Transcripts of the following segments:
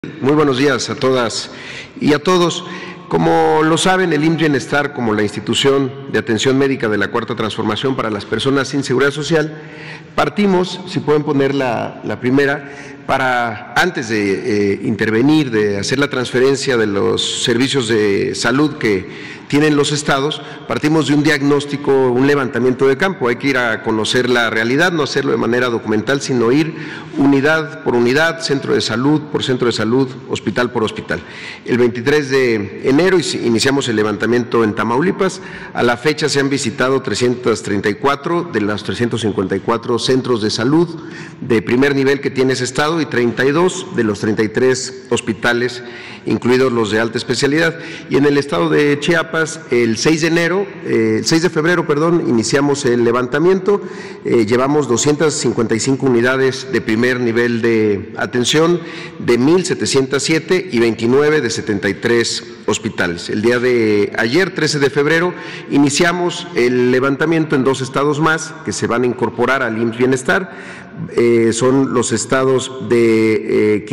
Muy buenos días a todas y a todos. Como lo saben, el IMSS Bienestar, como la institución de atención médica de la Cuarta Transformación para las personas sin seguridad social, partimos, si pueden poner la primera, para antes de intervenir, de hacer la transferencia de los servicios de salud que tienen los estados, partimos de un diagnóstico, un levantamiento de campo. Hay que ir a conocer la realidad, no hacerlo de manera documental, sino ir unidad por unidad, centro de salud por centro de salud, hospital por hospital. El 23 de enero iniciamos el levantamiento en Tamaulipas. A la fecha se han visitado 334 de los 354 centros de salud de primer nivel que tiene ese estado y 32 de los 33 hospitales, incluidos los de alta especialidad. Y en el estado de Chiapas, el 6 de febrero, iniciamos el levantamiento. Llevamos 255 unidades de primer nivel de atención de 1,707 y 29 de 73 hospitales. El día de ayer, 13 de febrero, iniciamos el levantamiento en 2 estados más que se van a incorporar al IMSS Bienestar. Son los estados de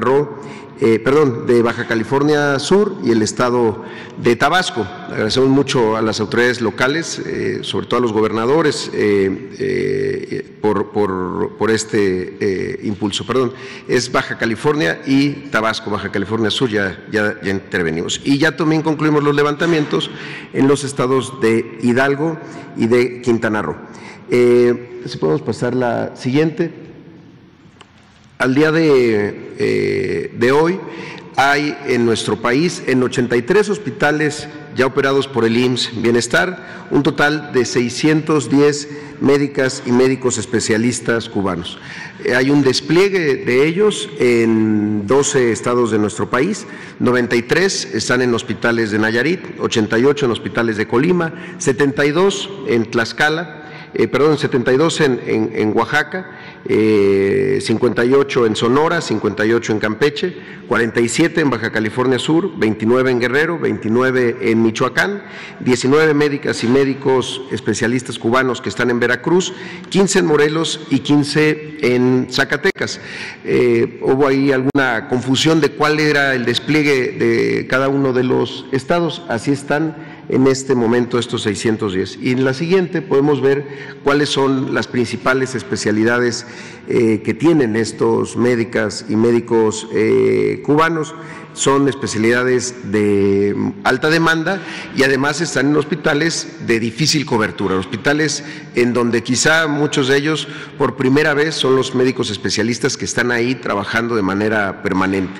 de Baja California Sur y el estado de Tabasco. Agradecemos mucho a las autoridades locales, sobre todo a los gobernadores, por este impulso. Es Baja California y Tabasco, Baja California Sur, ya intervenimos. Y ya también concluimos los levantamientos en los estados de Hidalgo y de Quintana Roo. Si podemos pasar la siguiente. Al día de hoy hay en nuestro país, en 83 hospitales ya operados por el IMSS Bienestar, un total de 610 médicas y médicos especialistas cubanos. Hay un despliegue de ellos en 12 estados de nuestro país, 93 están en hospitales de Nayarit, 88 en hospitales de Colima, 72 en Tlaxcala, 72 en Oaxaca, 58 en Sonora, 58 en Campeche, 47 en Baja California Sur, 29 en Guerrero, 29 en Michoacán, 19 médicas y médicos especialistas cubanos que están en Veracruz, 15 en Morelos y 15 en Zacatecas. Hubo ahí alguna confusión de cuál era el despliegue de cada uno de los estados, así están en este momento estos 610. Y en la siguiente podemos ver cuáles son las principales especialidades que tienen estos médicas y médicos cubanos. Son especialidades de alta demanda y además están en hospitales de difícil cobertura, hospitales en donde quizá muchos de ellos por primera vez son los médicos especialistas que están ahí trabajando de manera permanente.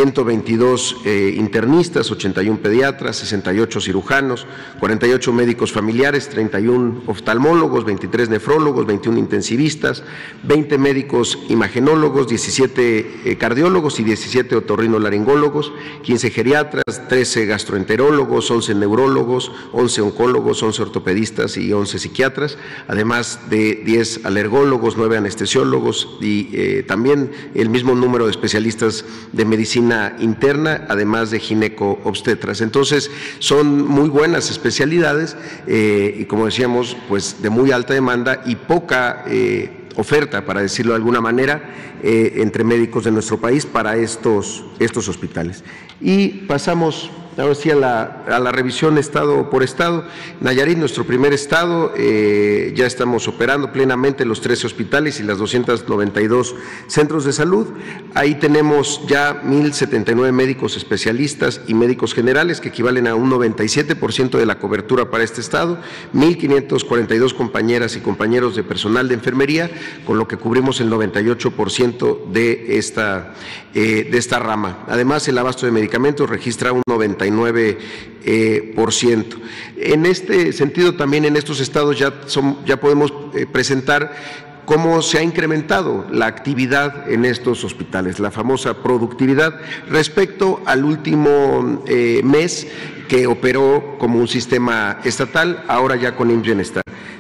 122 internistas, 81 pediatras, 68 cirujanos, 48 médicos familiares, 31 oftalmólogos, 23 nefrólogos, 21 intensivistas, 20 médicos imagenólogos, 17 cardiólogos y 17 otorrinolaringólogos, 15 geriatras, 13 gastroenterólogos, 11 neurólogos, 11 oncólogos, 11 ortopedistas y 11 psiquiatras, además de 10 alergólogos, 9 anestesiólogos y también el mismo número de especialistas de medicina interna, además de gineco-obstetras. Entonces, son muy buenas especialidades y, como decíamos, pues de muy alta demanda y poca oferta, para decirlo de alguna manera, entre médicos de nuestro país para estos hospitales. Y pasamos ahora sí a la revisión estado por estado. Nayarit, nuestro primer estado, ya estamos operando plenamente los 13 hospitales y las 292 centros de salud. Ahí tenemos ya 1,079 médicos especialistas y médicos generales, que equivalen a un 97% de la cobertura para este estado, 1,542 compañeras y compañeros de personal de enfermería, con lo que cubrimos el 98% de esta rama. Además, el abasto de medicamentos registra un 99%. En este sentido, también en estos estados ya podemos presentar cómo se ha incrementado la actividad en estos hospitales, la famosa productividad respecto al último mes que operó como un sistema estatal, ahora ya con IMSS Bienestar.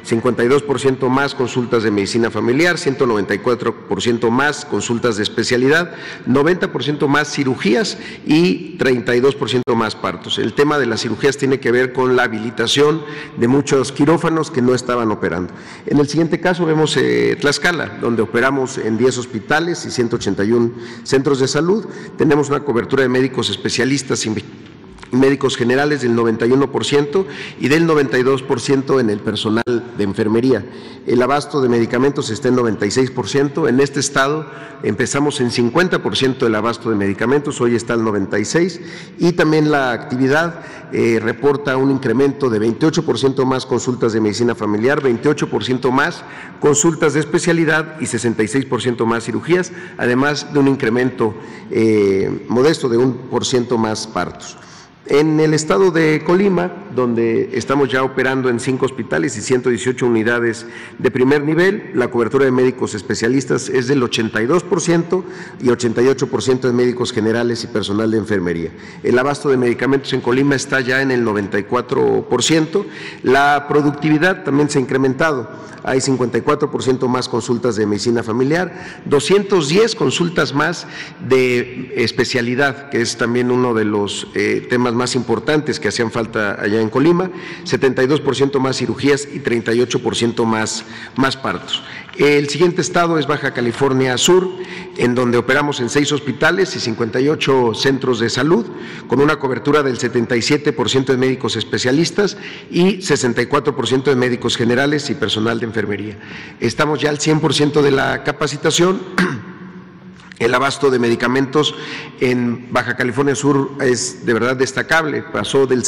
52% más consultas de medicina familiar, 194% más consultas de especialidad, 90% más cirugías y 32% más partos. El tema de las cirugías tiene que ver con la habilitación de muchos quirófanos que no estaban operando. En el siguiente caso vemos Tlaxcala, donde operamos en 10 hospitales y 181 centros de salud. Tenemos una cobertura de médicos especialistas y médicos generales del 91% y del 92% en el personal de enfermería. El abasto de medicamentos está en 96%. En este estado empezamos en 50% del abasto de medicamentos, hoy está al 96%, y también la actividad reporta un incremento de 28% más consultas de medicina familiar, 28% más consultas de especialidad y 66% más cirugías, además de un incremento modesto de 1% más partos. En el estado de Colima, donde estamos ya operando en 5 hospitales y 118 unidades de primer nivel, la cobertura de médicos especialistas es del 82% y 88% de médicos generales y personal de enfermería. El abasto de medicamentos en Colima está ya en el 94%. La productividad también se ha incrementado. Hay 54% más consultas de medicina familiar, 210 consultas más de especialidad, que es también uno de los temas más importantes que hacían falta allá en Colima, 72% más cirugías y 38% más partos. El siguiente estado es Baja California Sur, en donde operamos en 6 hospitales y 58 centros de salud, con una cobertura del 77% de médicos especialistas y 64% de médicos generales y personal de enfermería. Estamos ya al 100% de la capacitación. El abasto de medicamentos en Baja California Sur es de verdad destacable, pasó del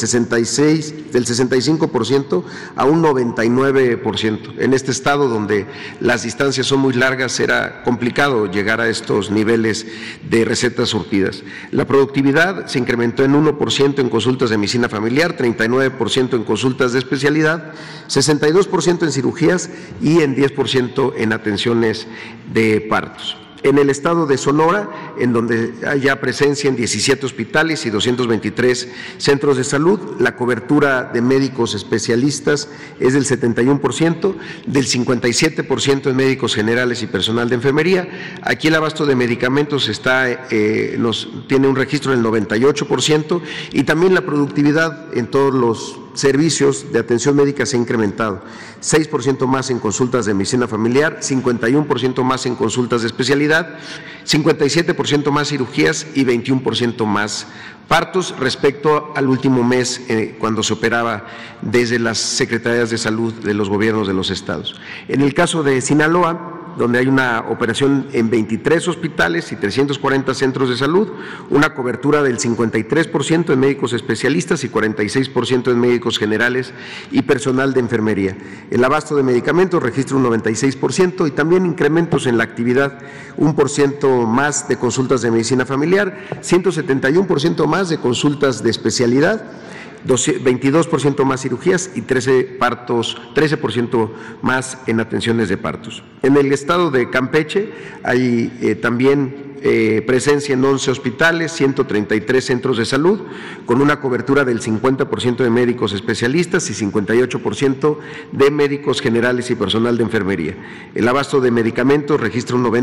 65% a un 99%. En este estado donde las distancias son muy largas era complicado llegar a estos niveles de recetas surtidas. La productividad se incrementó en 1% en consultas de medicina familiar, 39% en consultas de especialidad, 62% en cirugías y en 10% en atenciones de partos. En el estado de Sonora, en donde hay ya presencia en 17 hospitales y 223 centros de salud, la cobertura de médicos especialistas es del 71%, del 57% en médicos generales y personal de enfermería. Aquí el abasto de medicamentos tiene un registro del 98% y también la productividad en todos los servicios de atención médica se ha incrementado, 6% más en consultas de medicina familiar, 51% más en consultas de especialidad, 57% más cirugías y 21% más partos respecto al último mes cuando se operaba desde las secretarías de salud de los gobiernos de los estados. En el caso de Sinaloa, donde hay una operación en 23 hospitales y 340 centros de salud, una cobertura del 53% en médicos especialistas y 46% en médicos generales y personal de enfermería. El abasto de medicamentos registra un 96% y también incrementos en la actividad, 1% más de consultas de medicina familiar, 171% más de consultas de especialidad, 22% más cirugías y 13% más en atenciones de partos. En el estado de Campeche hay también presencia en 11 hospitales, 133 centros de salud, con una cobertura del 50% de médicos especialistas y 58% de médicos generales y personal de enfermería. El abasto de medicamentos registra un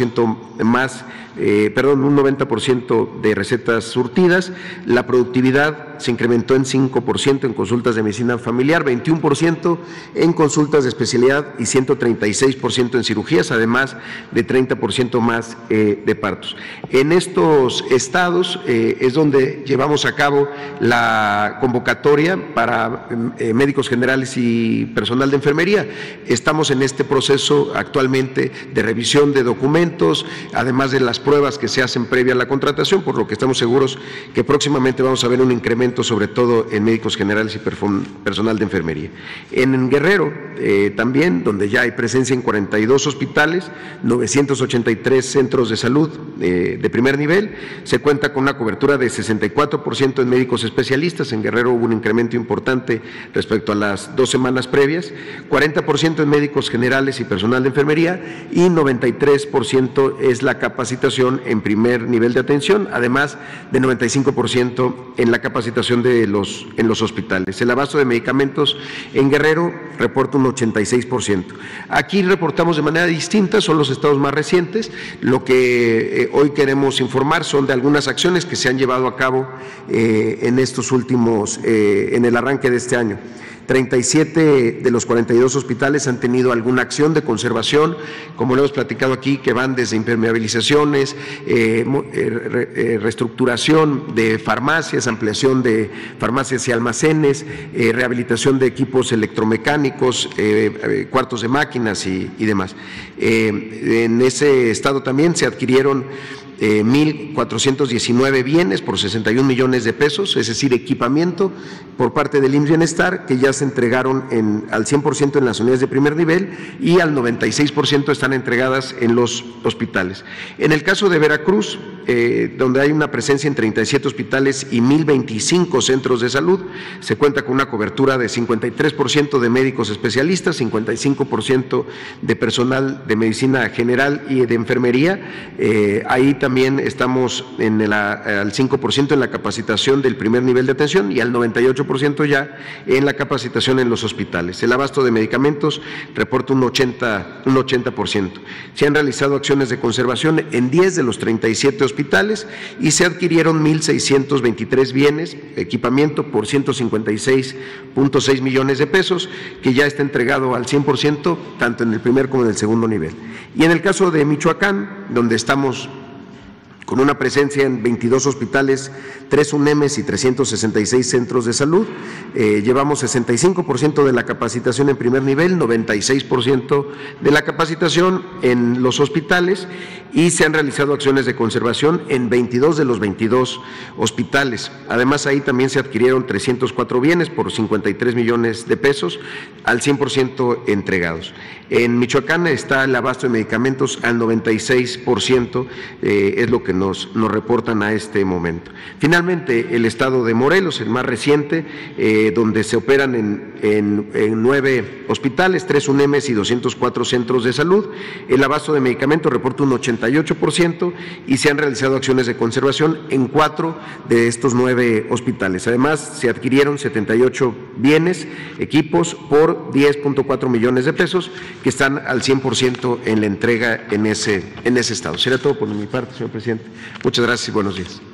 90% de recetas surtidas. La productividad se incrementó en 5% en consultas de medicina familiar, 21% en consultas de especialidad y 136% en cirugías, además de 30% más de partos. En estos estados es donde llevamos a cabo la convocatoria para médicos generales y personal de enfermería. Estamos en este proceso actualmente de revisión de documentos, además de las pruebas que se hacen previa a la contratación, por lo que estamos seguros que próximamente vamos a ver un incremento, sobre todo en médicos generales y personal de enfermería. En Guerrero también, donde ya hay presencia en 42 hospitales, 983 centros de salud de primer nivel. Se cuenta con una cobertura de 64% en médicos especialistas. En Guerrero hubo un incremento importante respecto a las 2 semanas previas, 40% en médicos generales y personal de enfermería, y 93% es la capacitación en primer nivel de atención, además de 95% en la capacitación en los hospitales. El abasto de medicamentos en Guerrero reporta un 86%. Aquí reportamos de manera distinta, son los estados más recientes. Lo que hoy queremos informar son de algunas acciones que se han llevado a cabo en estos últimos, en el arranque de este año. 37 de los 42 hospitales han tenido alguna acción de conservación, como lo hemos platicado aquí, que van desde impermeabilizaciones, reestructuración de farmacias, ampliación de farmacias y almacenes, rehabilitación de equipos electromecánicos, cuartos de máquinas y demás. En ese estado también se adquirieron 1,419 bienes por 61 millones de pesos, es decir, equipamiento por parte del IMSS Bienestar, que ya se entregaron al 100% en las unidades de primer nivel y al 96% están entregadas en los hospitales. En el caso de Veracruz, donde hay una presencia en 37 hospitales y 1,025 centros de salud, se cuenta con una cobertura de 53% de médicos especialistas, 55% de personal de medicina general y de enfermería. Ahí también estamos al 5% en la capacitación del primer nivel de atención y al 98% ya en la capacitación en los hospitales. El abasto de medicamentos reporta un 80%. Se han realizado acciones de conservación en 10 de los 37 hospitales y se adquirieron 1,623 bienes, equipamiento por 156.6 millones de pesos, que ya está entregado al 100%, tanto en el primer como en el segundo nivel. Y en el caso de Michoacán, donde estamos con una presencia en 22 hospitales, 3 UNEMs y 366 centros de salud. Llevamos 65% de la capacitación en primer nivel, 96% de la capacitación en los hospitales, y se han realizado acciones de conservación en 22 de los 22 hospitales. Además, ahí también se adquirieron 304 bienes por 53 millones de pesos, al 100% entregados. En Michoacán está el abasto de medicamentos al 96%, es lo que nos reportan a este momento. Finalmente, el estado de Morelos, el más reciente, donde se operan en 9 hospitales, 3 UNEMs y 204 centros de salud. El abasto de medicamentos reporta un 88% y se han realizado acciones de conservación en 4 de estos 9 hospitales. Además, se adquirieron 78 bienes, equipos por 10.4 millones de pesos, que están al 100% en la entrega en ese estado. Será todo por mi parte, señor presidente. Muchas gracias y buenos días.